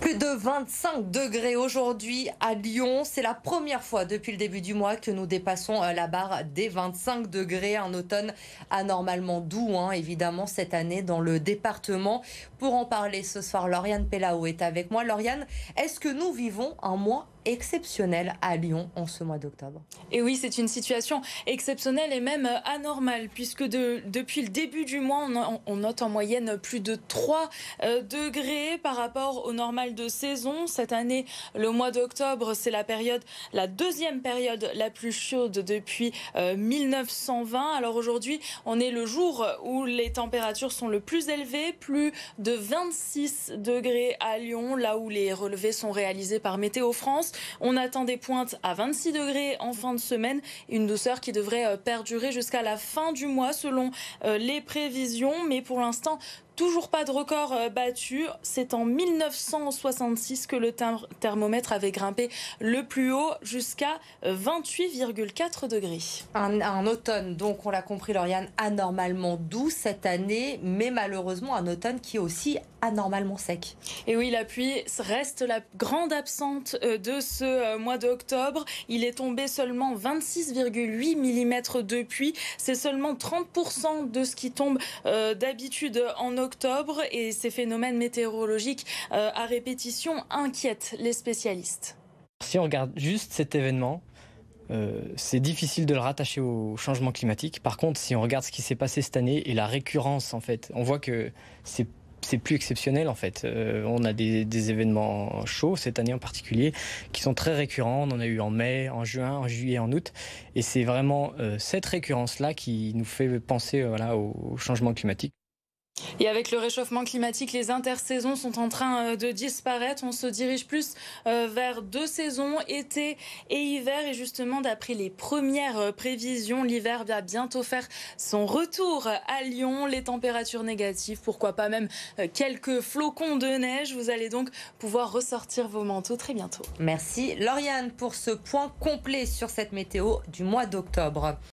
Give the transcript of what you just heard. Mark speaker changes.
Speaker 1: Plus de 25 degrés aujourd'hui à Lyon. C'est la première fois depuis le début du mois que nous dépassons la barre des 25 degrés. Un automne anormalement doux, évidemment, cette année dans le département. Pour en parler ce soir, Lauriane Pellaud est avec moi. Lauriane, est-ce que nous vivons un mois exceptionnel à Lyon en ce mois d'octobre?
Speaker 2: Et oui, c'est une situation exceptionnelle et même anormale, puisque depuis le début du mois, on note en moyenne plus de 3 degrés par rapport au normal de saison. Cette année, le mois d'octobre, c'est la deuxième période la plus chaude depuis 1920. Alors aujourd'hui, on est le jour où les températures sont le plus élevées, plus de 26 degrés à Lyon, là où les relevés sont réalisés par Météo France. On attend des pointes à 26 degrés en fin de semaine, une douceur qui devrait perdurer jusqu'à la fin du mois selon les prévisions. Mais pour l'instant, toujours pas de record battu. C'est en 1966 que le thermomètre avait grimpé le plus haut jusqu'à 28,4 degrés.
Speaker 1: Un automne, donc on l'a compris Lauriane, anormalement doux cette année, mais malheureusement un automne qui est aussi anormalement sec.
Speaker 2: Et oui, la pluie reste la grande absente de ce mois d'octobre. Il est tombé seulement 26,8 mm de pluie. C'est seulement 30% de ce qui tombe d'habitude en octobre. Et ces phénomènes météorologiques à répétition inquiètent les spécialistes.
Speaker 3: Si on regarde juste cet événement, c'est difficile de le rattacher au changement climatique. Par contre, si on regarde ce qui s'est passé cette année et la récurrence, en fait, on voit que c'est plus exceptionnel en fait. On a des événements chauds cette année en particulier qui sont très récurrents. On en a eu en mai, en juin, en juillet, en août. Et c'est vraiment cette récurrence-là qui nous fait penser au changement climatique.
Speaker 2: Et avec le réchauffement climatique, les intersaisons sont en train de disparaître. On se dirige plus vers 2 saisons, été et hiver. Et justement, d'après les premières prévisions, l'hiver va bientôt faire son retour à Lyon. Les températures négatives, pourquoi pas même quelques flocons de neige. Vous allez donc pouvoir ressortir vos manteaux très bientôt.
Speaker 1: Merci Lauriane pour ce point complet sur cette météo du mois d'octobre.